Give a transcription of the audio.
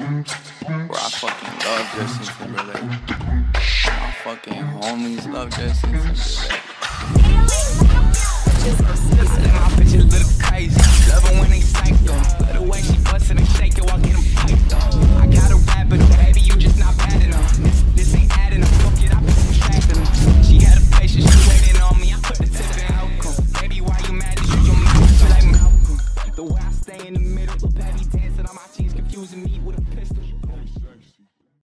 Bro, I fucking love Justin Timberlake. My fucking homies love Justin Timberlake. My bitches look crazy. Love it when they psycho. Love the way she bustin' and shake it while getting piped up. I got a rap, but baby, you just not bad enough. This ain't adding up. Fuck it, I been subtracting them. She had a patience, she waiting on me. I put the tip in outcome. Baby, why you mad? This is your mouth. Feel like Malcolm. The way I stay in the middle, baby, damn.